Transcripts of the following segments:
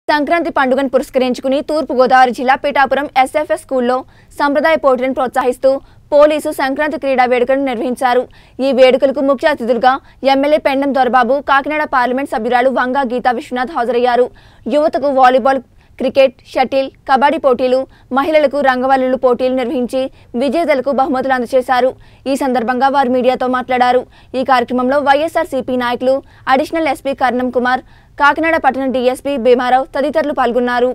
సంక్రాంతి పండుగను పురస్కరించుకుని తూర్పు గోదావరి జిల్లా పిఠాపురం ఎస్ఎఫ్ఎస్ స్కూల్లో సంప్రదాయ పోటీలను ప్రోత్సహిస్తూ పోలీసు సంక్రాంతి క్రీడా వేడుకలను నిర్వహించారు। ఈ వేడుకలకు ముఖ్య అతిథులుగా ఎమ్మెల్యే పెండం దొరబాబు, కాకినాడ పార్లమెంట్ సభ్యురాలు వంగా గీతా విశ్వనాథ్ హాజరయ్యారు। యువతకు వాలీబాల్, క్రికెట్, షటిల్, కబడ్డీ పోటీలు, మహిళలకు రంగవల్లులు పోటీలు నిర్వహించి విజేతలకు బహుమతులు అందజేశారు। ఈ సందర్భంగా వారు మీడియాతో మాట్లాడారు। ఈ కార్యక్రమంలో వైఎస్ఆర్సీపీ నాయకులు, అడిషనల్ ఎస్పీ కర్ణం కుమార్, కాకినాడ పట్టణ డీఎస్పీ భీమారావు తదితరులు పాల్గొన్నారు।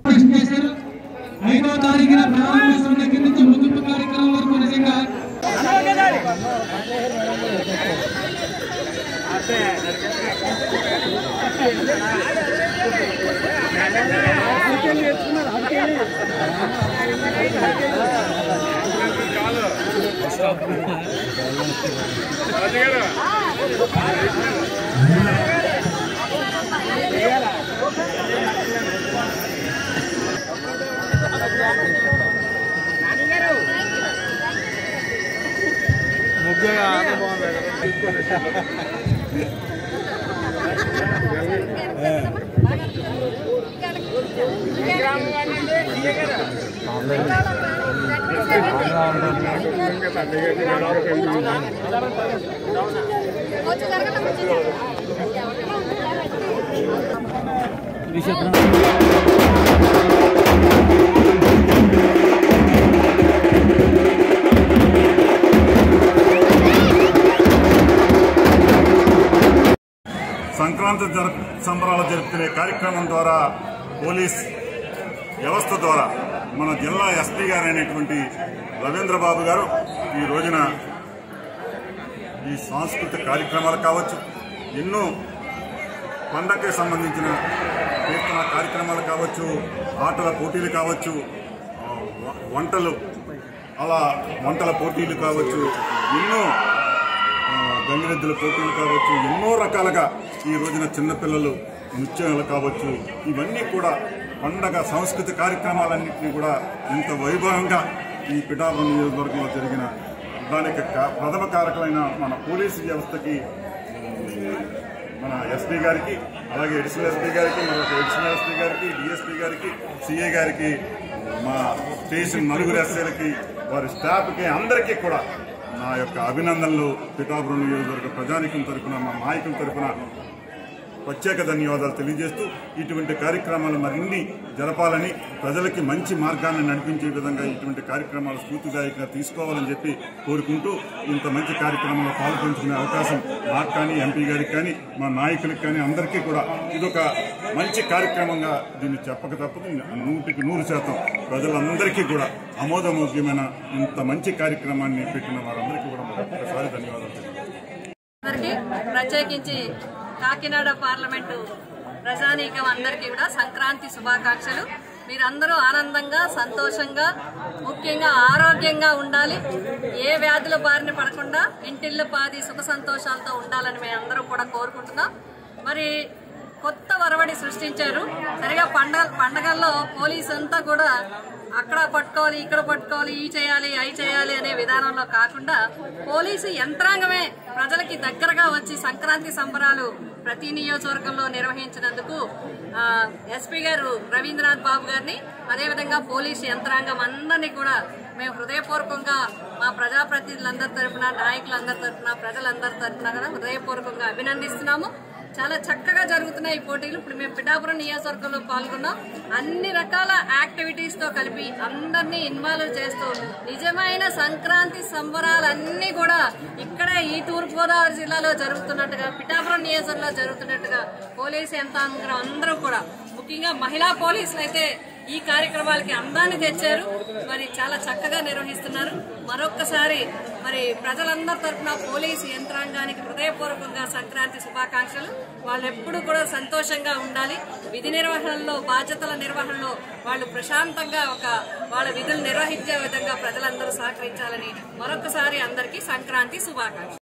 సంక్రాంతి సంబరాలు జరుపుకునే కార్యక్రమం ద్వారా పోలీస్ వ్యవస్థ ద్వారా మన జిల్లా ఎస్పీ గారు అయినటువంటి రవీంద్ర బాబు గారు ఈ రోజున ఈ సాంస్కృతిక కార్యక్రమాలు కావచ్చు, ఎన్నో పండగకి సంబంధించిన కీర్తన కార్యక్రమాలు కావచ్చు, ఆటల పోటీలు కావచ్చు, వంటల పోటీలు కావచ్చు, ఎన్నో గంగిరెద్దుల పోటీలు కావచ్చు, ఎన్నో రకాలుగా ఈ రోజున చిన్నపిల్లలు నృత్యాలు కావచ్చు, ఇవన్నీ కూడా పండగ సంస్కృతి కార్యక్రమాలన్నింటినీ కూడా ఇంత వైభవంగా ఈ పిఠాపురం నియోజకవర్గంలో జరిగిన దానికి ప్రథమ కారకులైన మన పోలీసు వ్యవస్థకి, మన ఎస్పీ గారికి, అలాగే అడిషనల్ ఎస్పీ గారికి, మరొక అడిషనల్ ఎస్పీ గారికి, డిఎస్పీ గారికి, సిఐ గారికి, మా స్టేషన్ నలుగురు ఎస్ఐలకి, వారి స్టాఫ్కి అందరికీ కూడా నా యొక్క అభినందనలు పిఠాపురం నియోజకవర్గ ప్రజానికం తరఫున, మా నాయకుల తరఫున ప్రత్యేక ధన్యవాదాలు తెలియజేస్తూ ఇటువంటి కార్యక్రమాలు మరిన్ని జరపాలని, ప్రజలకి మంచి మార్గాన్ని నడిపించే విధంగా ఇటువంటి కార్యక్రమాలు స్ఫూర్తిదాయకంగా తీసుకోవాలని చెప్పి కోరుకుంటూ, ఇంత మంచి కార్యక్రమంలో పాల్పంచుకునే అవకాశం నాకు కానీ, ఎంపీ గారికి కానీ, మా నాయకులకు కానీ అందరికీ కూడా ఇదొక మంచి కార్యక్రమంగా దీన్ని చెప్పక తప్పదు। 100% ప్రజలందరికీ కూడా ఆమోదయోగ్యమైన ఇంత మంచి కార్యక్రమాన్ని పెట్టిన వారందరికీ కూడా ఒకసారి ధన్యవాదాలు తెలియజేస్తాను। ప్రత్యేకించి కాకినాడ పార్లమెంటు ప్రజానీకం అందరికీ కూడా సంక్రాంతి శుభాకాంక్షలు। మీరందరూ ఆనందంగా, సంతోషంగా, ముఖ్యంగా ఆరోగ్యంగా ఉండాలి, ఏ వ్యాధుల బారిన పడకుండా ఇంటిల్లు పాది సుఖ సంతోషాలతో ఉండాలని మేము అందరూ కూడా కోరుకుంటున్నాం। మరి కొత్త వరవడి సృష్టించారు। సరిగా పండగల్లో పోలీసు అంతా కూడా అక్కడ పట్టుకోవాలి, ఇక్కడ పట్టుకోవాలి, ఈ చేయాలి, అవి చేయాలి అనే విధానంలో కాకుండా పోలీసు యంత్రాంగమే ప్రజలకి దగ్గరగా వచ్చి సంక్రాంతి సంబరాలు ప్రతి నియోజకవర్గంలో నిర్వహించినందుకు ఎస్పీ గారు రవీంద్రనాథ్ బాబు గారిని, అదేవిధంగా పోలీసు యంత్రాంగం అందరినీ కూడా మేము హృదయపూర్వకంగా మా ప్రజాప్రతినిధులందరి తరఫున, నాయకులందరి తరఫున, ప్రజలందరి తరఫున కూడా హృదయపూర్వకంగా అభినందిస్తున్నాము। చాలా చక్కగా జరుగుతున్నాయి ఈ పోటీలు। ఇప్పుడు మేము పిఠాపురం నియోజకవర్గంలో పాల్గొన్నాం। అన్ని రకాల యాక్టివిటీస్ తో కలిపి అందరినీ ఇన్వాల్వ్ చేస్తూ నిజమైన సంక్రాంతి సంబరాలన్నీ కూడా ఇక్కడే ఈ తూర్పుగోదావరి జిల్లాలో జరుగుతున్నట్టుగా, పిఠాపురం నియోజకవర్గంలో జరుగుతున్నట్టుగా పోలీసు యంత్రాంగం అందరూ కూడా, ముఖ్యంగా మహిళా పోలీసులు అయితే ఈ కార్యక్రమాలకి అందాన్ని తెచ్చారు। మరి చాలా చక్కగా నిర్వహిస్తున్నారు। మరొక్కసారి మరి ప్రజలందరి తరఫున పోలీసు యంత్రాంగానికి హృదయపూర్వకంగా సంక్రాంతి శుభాకాంక్షలు। వాళ్ళు ఎప్పుడు కూడా సంతోషంగా ఉండాలి, విధి నిర్వహణలో, బాధ్యతల నిర్వహణలో వాళ్ళు ప్రశాంతంగా వాళ్ళ విధులు నిర్వహించే విధంగా ప్రజలందరూ సహకరించాలని మరొకసారి అందరికీ సంక్రాంతి శుభాకాంక్షలు।